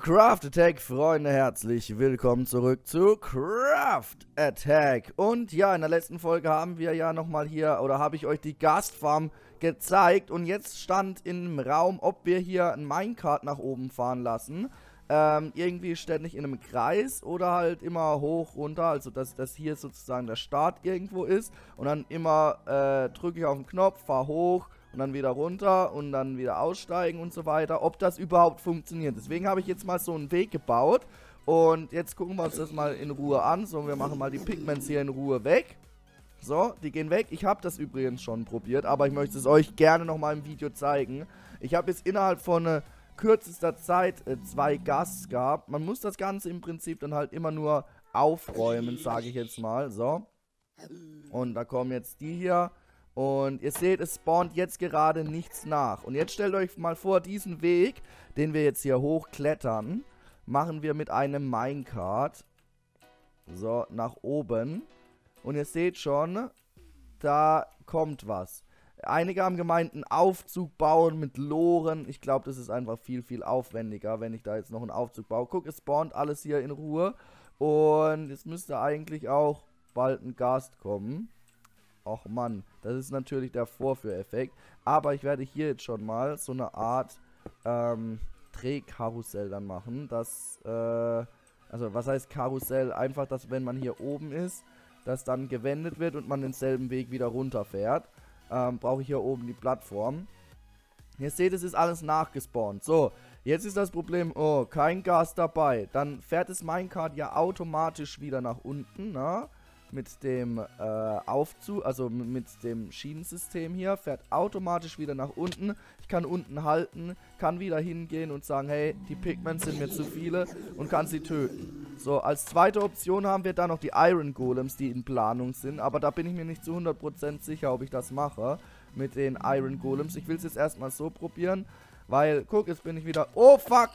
Craft Attack, Freunde, herzlich willkommen zurück zu Craft Attack. Und ja, in der letzten Folge haben wir ja nochmal hier, oder habe ich euch die Gastfarm gezeigt. Und jetzt stand im Raum, ob wir hier ein Minecart nach oben fahren lassen. Irgendwie ständig in einem Kreis oder halt immer hoch, runter. Also, dass das hier sozusagen der Start irgendwo ist. Und dann immer drücke ich auf den Knopf, fahre hoch. Und dann wieder runter und dann wieder aussteigen und so weiter, ob das überhaupt funktioniert. Deswegen habe ich jetzt mal so einen Weg gebaut und jetzt gucken wir uns das mal in Ruhe an. So, wir machen mal die Pigments hier in Ruhe weg. So, die gehen weg. Ich habe das übrigens schon probiert, aber ich möchte es euch gerne nochmal im Video zeigen. Ich habe jetzt innerhalb von kürzester Zeit 2 Gasts gehabt. Man muss das Ganze im Prinzip dann halt immer nur aufräumen, sage ich jetzt mal. So, und da kommen jetzt die hier. Und ihr seht, es spawnt jetzt gerade nichts nach. Und jetzt stellt euch mal vor, diesen Weg, den wir jetzt hier hochklettern, machen wir mit einem Minecart. So, nach oben. Und ihr seht schon, da kommt was. Einige haben gemeint, einen Aufzug bauen mit Loren. Ich glaube, das ist einfach viel, viel aufwendiger, wenn ich da jetzt noch einen Aufzug baue. Guck, es spawnt alles hier in Ruhe. Und jetzt müsste eigentlich auch bald ein Gast kommen. Och Mann, das ist natürlich der Vorführeffekt. Aber ich werde hier jetzt schon mal so eine Art Drehkarussell dann machen. Das, also was heißt Karussell? Einfach, dass wenn man hier oben ist, das dann gewendet wird und man denselben Weg wieder runterfährt. Brauche ich hier oben die Plattform. Ihr seht, es ist alles nachgespawnt. So, jetzt ist das Problem, oh, kein Gas dabei. Dann fährt das Minecart ja automatisch wieder nach unten, ne? Mit dem Aufzug, also mit dem Schienensystem hier, fährt automatisch wieder nach unten. Ich kann unten halten, kann wieder hingehen und sagen, hey, die Pigments sind mir zu viele und kann sie töten. So, als zweite Option haben wir dann noch die Iron Golems, die in Planung sind, aber da bin ich mir nicht zu 100% sicher, ob ich das mache mit den Iron Golems. Ich will es jetzt erstmal so probieren, weil, guck, jetzt bin ich wieder, oh fuck,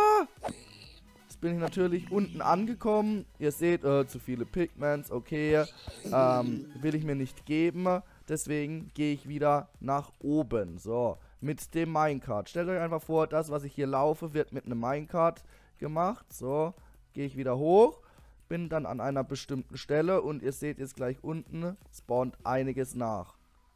bin ich natürlich unten angekommen. Ihr seht, zu viele Pigments, okay, will ich mir nicht geben. Deswegen gehe ich wieder nach oben. So, mit dem Minecart. Stellt euch einfach vor, das, was ich hier laufe, wird mit einem Minecart gemacht. So, gehe ich wieder hoch. Bin dann an einer bestimmten Stelle und ihr seht jetzt gleich unten, spawnt einiges nach.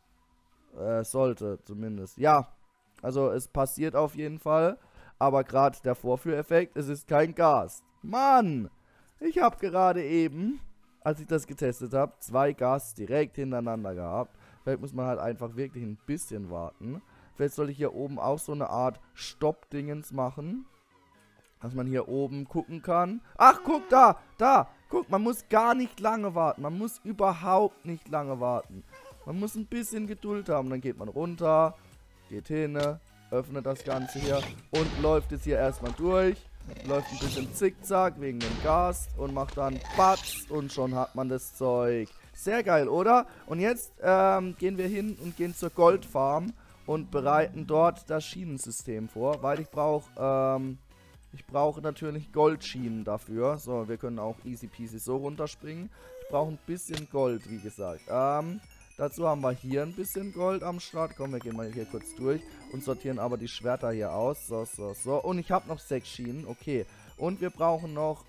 Sollte zumindest. Ja, also es passiert auf jeden Fall. Aber gerade der Vorführeffekt, es ist kein Gas. Mann! Ich habe gerade eben, als ich das getestet habe, 2 Gas direkt hintereinander gehabt. Vielleicht muss man halt einfach wirklich ein bisschen warten. Vielleicht soll ich hier oben auch so eine Art Stopp-Dingens machen. Dass man hier oben gucken kann. Ach, guck da! Da! Guck, man muss gar nicht lange warten. Man muss überhaupt nicht lange warten. Man muss ein bisschen Geduld haben. Dann geht man runter, geht hin, öffnet das Ganze hier und läuft jetzt hier erstmal durch. Läuft ein bisschen zickzack wegen dem Gas und macht dann Batz und schon hat man das Zeug. Sehr geil, oder? Und jetzt gehen wir hin und gehen zur Goldfarm und bereiten dort das Schienensystem vor, weil ich brauche natürlich Goldschienen dafür. So, wir können auch easy peasy so runterspringen. Ich brauche ein bisschen Gold, wie gesagt. Dazu haben wir hier ein bisschen Gold am Start. Komm, wir gehen mal hier kurz durch und sortieren aber die Schwerter hier aus. So, so, so. Und ich habe noch 6 Schienen. Okay. Und wir brauchen noch,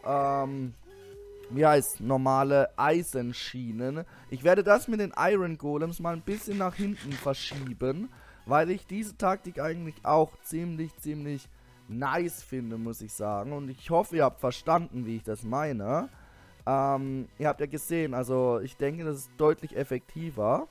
wie heißt, normale Eisenschienen. Ich werde das mit den Iron Golems mal ein bisschen nach hinten verschieben, weil ich diese Taktik eigentlich auch ziemlich nice finde, muss ich sagen. Und ich hoffe, ihr habt verstanden, wie ich das meine. Ihr habt ja gesehen, also ich denke, das ist deutlich effektiver.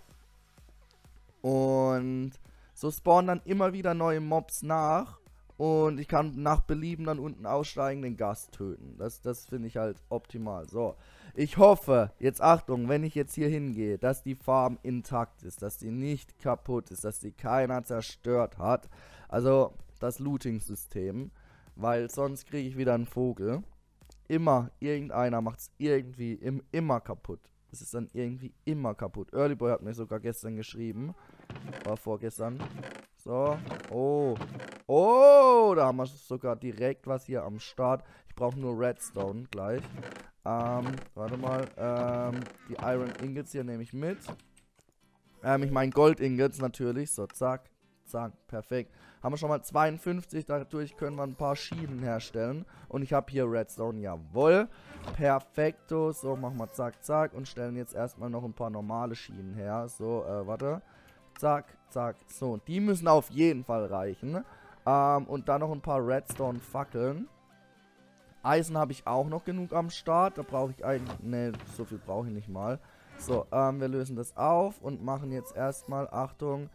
Und so spawnen dann immer wieder neue Mobs nach. Und ich kann nach Belieben dann unten aussteigen, den Gast töten. Das finde ich halt optimal. So, ich hoffe, jetzt Achtung, wenn ich jetzt hier hingehe, dass die Farm intakt ist, dass die nicht kaputt ist, dass die keiner zerstört hat. Also das Looting-System, weil sonst kriege ich wieder einen Vogel. Immer, irgendeiner macht es irgendwie immer kaputt. Es ist dann irgendwie immer kaputt. Earlyboy hat mir sogar gestern geschrieben. Oder vorgestern. So. Oh. Oh, da haben wir sogar direkt was hier am Start. Ich brauche nur Redstone gleich. Warte mal. Die Iron Ingots hier nehme ich mit. Ich meine Gold Ingots natürlich. So, zack. zack. Perfekt. Haben wir schon mal 52. Dadurch können wir ein paar Schienen herstellen. Und ich habe hier Redstone. Jawohl. Perfekto. So, machen wir zack, zack. Und stellen jetzt erstmal noch ein paar normale Schienen her. So, warte. Zack, zack. So, die müssen auf jeden Fall reichen. Und dann noch ein paar Redstone-Fackeln. Eisen habe ich auch noch genug am Start. Da brauche ich eigentlich... Ne, so viel brauche ich nicht mal. So, wir lösen das auf und machen jetzt erstmal... Achtung.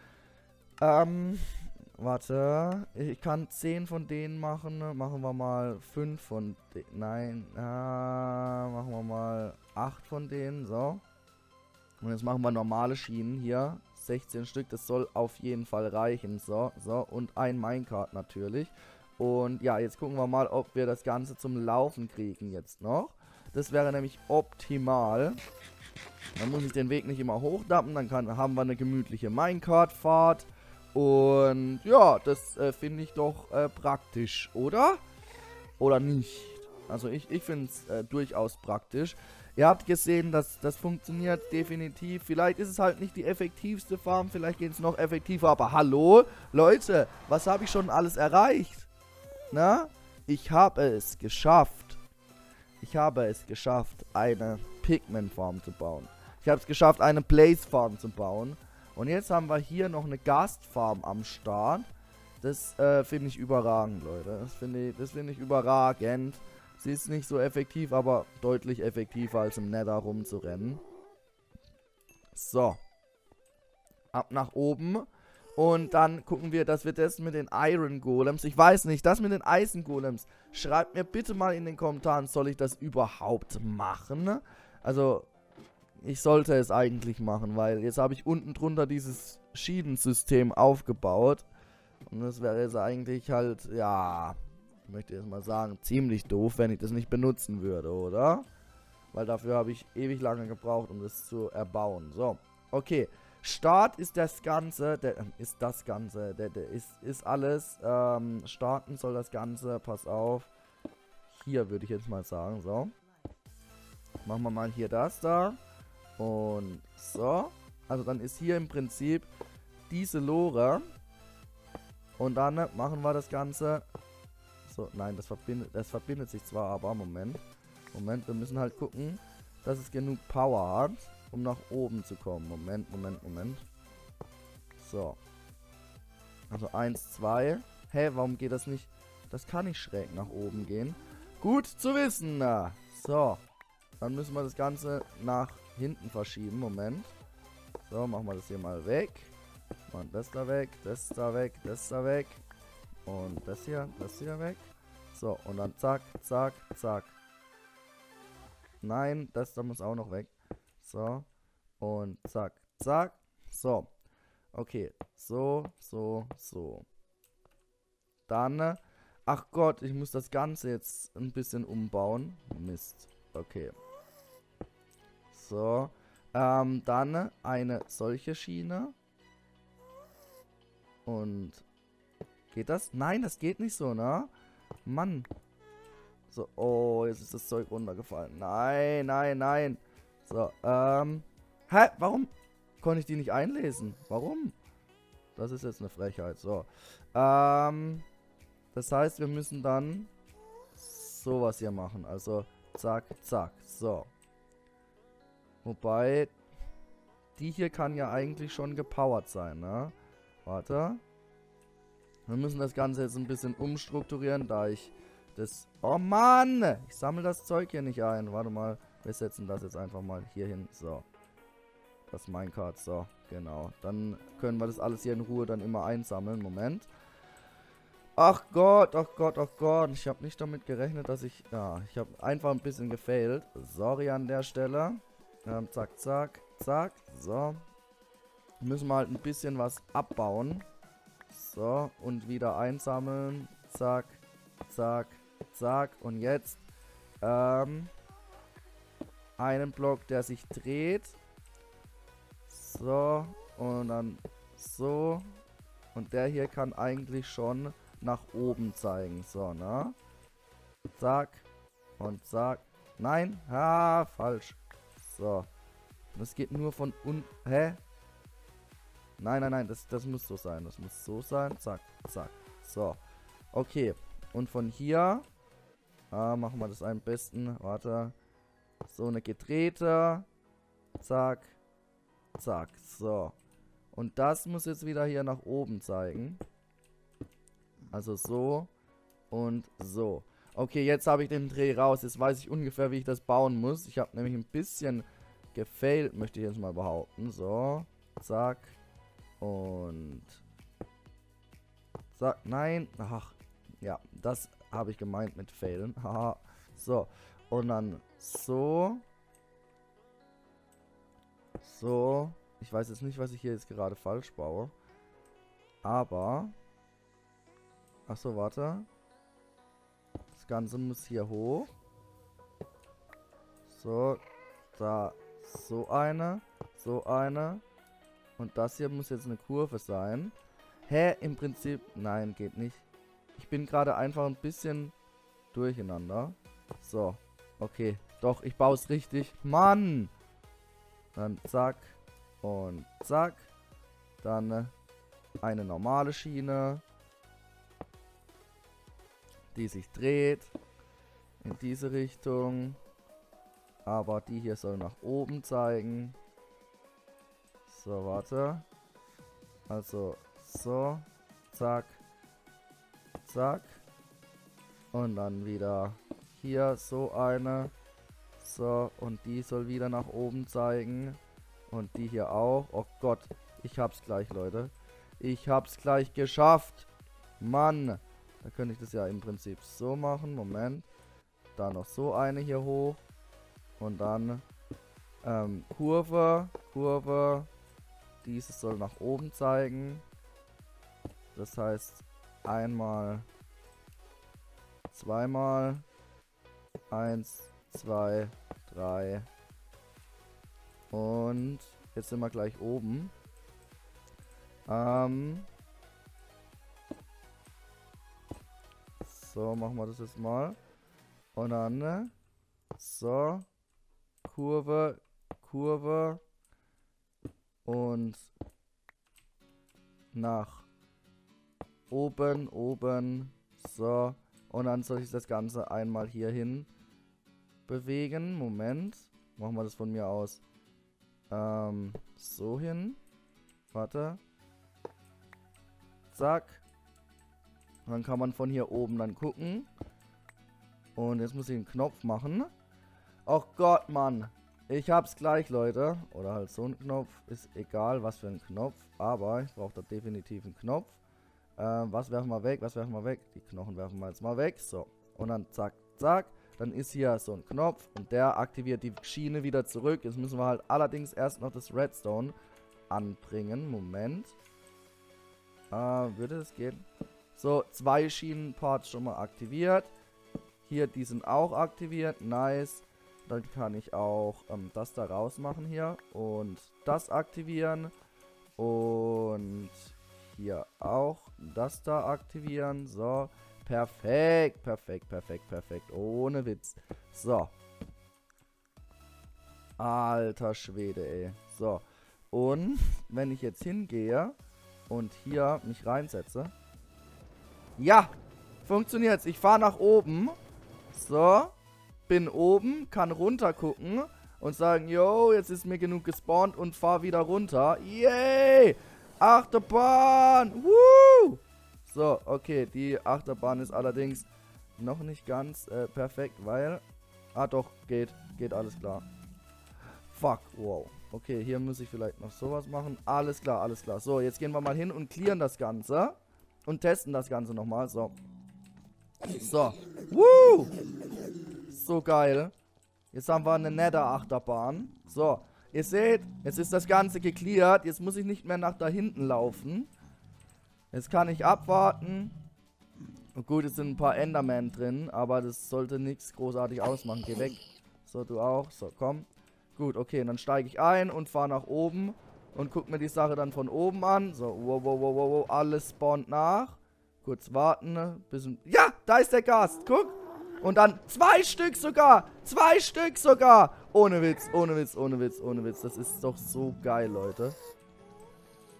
Warte. Ich kann 10 von denen machen. Machen wir mal 5 von denen. Nein. Machen wir mal 8 von denen. So. Und jetzt machen wir normale Schienen hier. 16 Stück. Das soll auf jeden Fall reichen. So, so. Und ein Minecart natürlich. Und ja, jetzt gucken wir mal, ob wir das Ganze zum Laufen kriegen jetzt noch. Das wäre nämlich optimal. Dann muss ich den Weg nicht immer hochdappen. Dann haben wir eine gemütliche Minecart-Fahrt. Und ja, das finde ich doch praktisch, oder? Oder nicht? Also ich finde es durchaus praktisch. Ihr habt gesehen, dass das funktioniert definitiv. Vielleicht ist es halt nicht die effektivste Farm, vielleicht geht es noch effektiver. Aber hallo, Leute, was habe ich schon alles erreicht? Na, ich habe es geschafft. Ich habe es geschafft, eine Pigman-Farm zu bauen. Ich habe es geschafft, eine Blaze-Farm zu bauen. Und jetzt haben wir hier noch eine Gastfarm am Start. Das finde ich überragend, Leute. Das finde ich überragend. Sie ist nicht so effektiv, aber deutlich effektiver als im Nether rumzurennen. So. Ab nach oben. Und dann gucken wir, dass wir das mit den Iron Golems, ich weiß nicht, das mit den Eisen Golems, schreibt mir bitte mal in den Kommentaren, soll ich das überhaupt machen? Also, ich sollte es eigentlich machen, weil jetzt habe ich unten drunter dieses Schienensystem aufgebaut. Und das wäre jetzt eigentlich halt, ja, ich möchte jetzt mal sagen, ziemlich doof, wenn ich das nicht benutzen würde, oder? Weil dafür habe ich ewig lange gebraucht, um das zu erbauen. So, okay. Start ist das Ganze, ist alles, starten soll das Ganze, pass auf, hier würde ich jetzt mal sagen, so, machen wir mal hier das da, und so, also dann ist hier im Prinzip diese Lore, und dann machen wir das Ganze, so, nein, das verbindet sich zwar, aber, Moment, wir müssen halt gucken, dass es genug Power hat, um nach oben zu kommen. Moment. So. Also 1, 2. Hä, warum geht das nicht? Das kann nicht schräg nach oben gehen. Gut zu wissen. So. Dann müssen wir das Ganze nach hinten verschieben. Moment. So, machen wir das hier mal weg. Und das da weg, das da weg, das da weg. Und das hier weg. So, und dann zack, zack, zack. Nein, das da muss auch noch weg. So. Und zack, zack. So. Okay. So. Dann. Ach Gott, ich muss das Ganze jetzt ein bisschen umbauen. Mist. Okay. So. Dann eine solche Schiene. Und. Geht das? Nein, das geht nicht so, ne? Mann. So, oh, jetzt ist das Zeug runtergefallen. Nein. So, hä? Warum konnte ich die nicht einlesen? Warum? Das ist jetzt eine Frechheit. So, das heißt, wir müssen dann sowas hier machen. Also, zack, zack. So. Wobei, die hier kann ja eigentlich schon gepowert sein, ne? Warte. Wir müssen das Ganze jetzt ein bisschen umstrukturieren, da ich das... Oh Mann! Ich sammle das Zeug hier nicht ein. Warte mal. Wir setzen das jetzt einfach mal hier hin. So. Das Minecart. So. Genau. Dann können wir das alles hier in Ruhe dann immer einsammeln. Moment. Ach Gott. Ich habe nicht damit gerechnet, dass ich... Ja, ich habe einfach ein bisschen gefailt. Sorry an der Stelle. Zack, zack, zack. So. Müssen wir halt ein bisschen was abbauen. So. Und wieder einsammeln. Zack, zack, zack. Und jetzt einen Block, der sich dreht. So. Und dann so. Und der hier kann eigentlich schon nach oben zeigen. So, ne? Zack. Und zack. Nein. Ha, falsch. So. Das geht nur von unten. Hä? Nein, nein, nein, das muss so sein. Das muss so sein. Zack, zack. So. Okay. Und von hier machen wir das am besten. Warte. So eine gedrehte. Zack. Zack. So. Und das muss jetzt wieder hier nach oben zeigen. Also so und so. Okay, jetzt habe ich den Dreh raus. Jetzt weiß ich ungefähr, wie ich das bauen muss. Ich habe nämlich ein bisschen gefailt, möchte ich jetzt mal behaupten. So. Zack. Und zack. Nein. Ach. Ja, das habe ich gemeint mit failen. Haha. So. Und dann so. So. Ich weiß jetzt nicht, was ich hier jetzt gerade falsch baue. Aber. Achso, warte. Das Ganze muss hier hoch. So. Da. So eine. So eine. Und das hier muss jetzt eine Kurve sein. Hä? Im Prinzip. Nein, geht nicht. Ich bin gerade einfach ein bisschen durcheinander. So. Okay. Doch, ich baue es richtig. Mann! Dann zack. Und zack. Dann eine normale Schiene, die sich dreht in diese Richtung. Aber die hier soll nach oben zeigen. So, warte. Also so. Zack. Zack. Und dann wieder hier so eine. So, und die soll wieder nach oben zeigen. Und die hier auch. Oh Gott, ich hab's gleich, Leute. Ich hab's gleich geschafft. Mann. Da könnte ich das ja im Prinzip so machen. Moment. Da noch so eine hier hoch. Und dann Kurve. Kurve. Dieses soll nach oben zeigen. Das heißt einmal, zweimal. 1, 2, 3. Und jetzt sind wir gleich oben. So, machen wir das jetzt mal. Und dann so. Kurve, Kurve. Und nach oben, oben. So. Und dann soll ich das Ganze einmal hier hin bewegen. Moment. Machen wir das von mir aus. So hin. Warte. Zack. Und dann kann man von hier oben dann gucken. Und jetzt muss ich einen Knopf machen. Och Gott, Mann. Ich hab's gleich, Leute. Oder halt so ein Knopf. Ist egal, was für ein Knopf. Aber ich brauche da definitiv einen Knopf. Was werfen wir weg? Was werfen wir weg? Die Knochen werfen wir jetzt mal weg. So. Und dann zack, zack. Dann ist hier so ein Knopf. Und der aktiviert die Schiene wieder zurück. Jetzt müssen wir halt allerdings erst noch das Redstone anbringen. Moment. Würde es gehen? So, 2 Schienenparts schon mal aktiviert. Hier, die sind auch aktiviert. Nice. Dann kann ich auch das da rausmachen hier. Und das aktivieren. Und hier auch das da aktivieren. So. Perfekt. Perfekt, perfekt, perfekt. Ohne Witz. So. Alter Schwede, ey. So. Und wenn ich jetzt hingehe und hier mich reinsetze. Ja. Funktioniert's. Ich fahre nach oben. So. Bin oben, kann runter gucken und sagen, yo, jetzt ist mir genug gespawnt und fahr wieder runter. Yay! Achterbahn! Woo! So, okay, die Achterbahn ist allerdings noch nicht ganz perfekt, weil... Ah, doch, geht alles klar. Fuck, wow. Okay, hier muss ich vielleicht noch sowas machen. Alles klar, alles klar. So, jetzt gehen wir mal hin und clearen das Ganze und testen das Ganze nochmal. So. So. Woo! So geil. Jetzt haben wir eine Nether-Achterbahn. So, ihr seht, jetzt ist das Ganze gecleart. Jetzt muss ich nicht mehr nach da hinten laufen. Jetzt kann ich abwarten. Und gut, es sind ein paar Endermen drin, aber das sollte nichts großartig ausmachen. Geh weg. So, du auch. So, komm. Gut, okay, und dann steige ich ein und fahre nach oben und guck mir die Sache dann von oben an. So, wow, wow, wow, wow, wow, alles spawnt nach. Kurz warten. Bisschen. Ja, da ist der Gast. Guck. Und dann 2 Stück sogar. 2 Stück sogar. Ohne Witz, ohne Witz, ohne Witz, ohne Witz. Das ist doch so geil, Leute.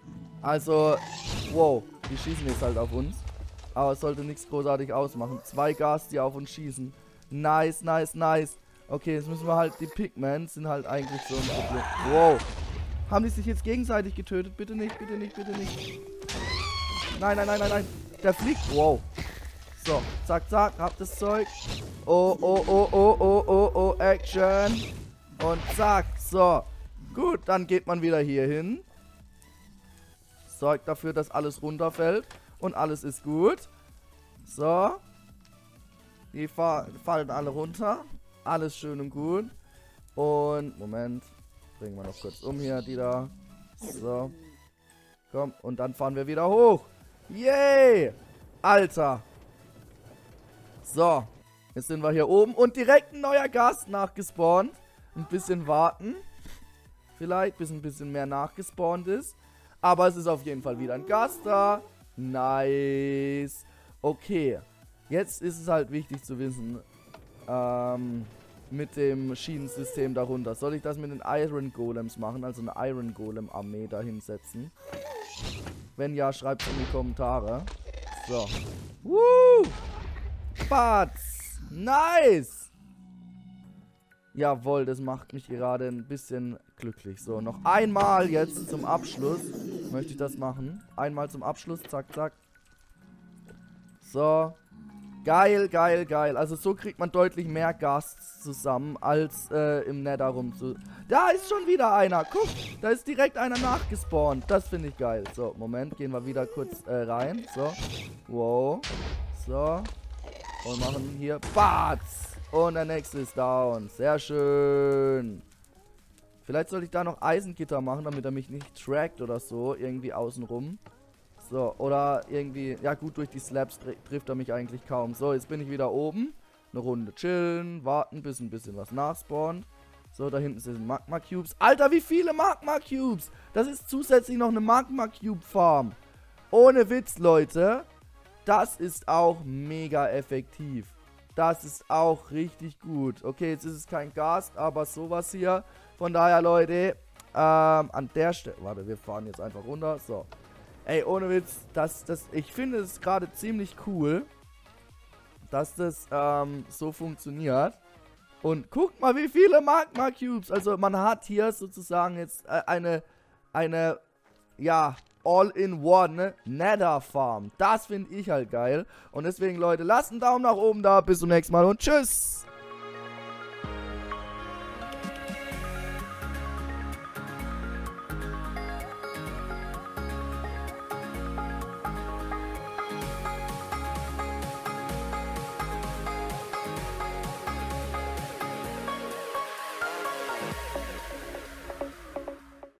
Also, wow, die schießen jetzt halt auf uns. Aber es sollte nichts großartig ausmachen. 2 Gas, die auf uns schießen. Nice, nice, nice. Okay, jetzt müssen wir halt, die Pigmen sind halt eigentlich so ein Problem. Wow. Haben die sich jetzt gegenseitig getötet? Bitte nicht, bitte nicht, bitte nicht. Nein, nein, nein, nein, nein. Der fliegt. Wow. So, zack, zack, hab das Zeug. Oh, oh, oh, oh, oh, oh, oh, Action. Und zack, so. Gut, dann geht man wieder hier hin. Sorgt dafür, dass alles runterfällt. Und alles ist gut. So. Die fallen alle runter. Alles schön und gut. Und, Moment. Bringen wir noch kurz um hier, die da. So. Komm, und dann fahren wir wieder hoch. Yay! Alter. So. Jetzt sind wir hier oben. Und direkt ein neuer Gast nachgespawnt. Ein bisschen warten. Vielleicht, bis ein bisschen mehr nachgespawnt ist. Aber es ist auf jeden Fall wieder ein Gast da. Nice. Okay. Jetzt ist es halt wichtig zu wissen, mit dem Schienensystem darunter. Soll ich das mit den Iron Golems machen? Also eine Iron Golem Armee da hinsetzen? Wenn ja, schreibt es in die Kommentare. So. Woo! Batz! Nice! Jawohl, das macht mich gerade ein bisschen glücklich. So, noch einmal jetzt zum Abschluss. Möchte ich das machen. Einmal zum Abschluss. Zack, zack. So. Geil, geil, geil. Also so kriegt man deutlich mehr Gasts zusammen, als im Nether Da ist schon wieder einer. Guck, da ist direkt einer nachgespawnt. Das finde ich geil. So, Moment, gehen wir wieder kurz rein. So. Wow. So. Und machen hier Batz. Und der nächste ist down. Sehr schön. Vielleicht sollte ich da noch Eisengitter machen, damit er mich nicht trackt oder so. Irgendwie außenrum. So, oder irgendwie... Ja gut, durch die Slabs trifft er mich eigentlich kaum. So, jetzt bin ich wieder oben. Eine Runde chillen, warten, bis ein bisschen was nachspawnt. So, da hinten sind Magma Cubes. Alter, wie viele Magma Cubes! Das ist zusätzlich noch eine Magma Cube Farm. Ohne Witz, Leute. Das ist auch mega effektiv. Das ist auch richtig gut. Okay, jetzt ist es kein Gast, aber sowas hier. Von daher, Leute, an der Stelle... Warte, wir fahren jetzt einfach runter. So. Ey, ohne Witz, ich finde es gerade ziemlich cool, dass das so funktioniert. Und guckt mal, wie viele Magma Cubes. Also man hat hier sozusagen jetzt eine ja, All-in-One Nether Farm. Das finde ich halt geil. Und deswegen, Leute, lasst einen Daumen nach oben da. Bis zum nächsten Mal und tschüss.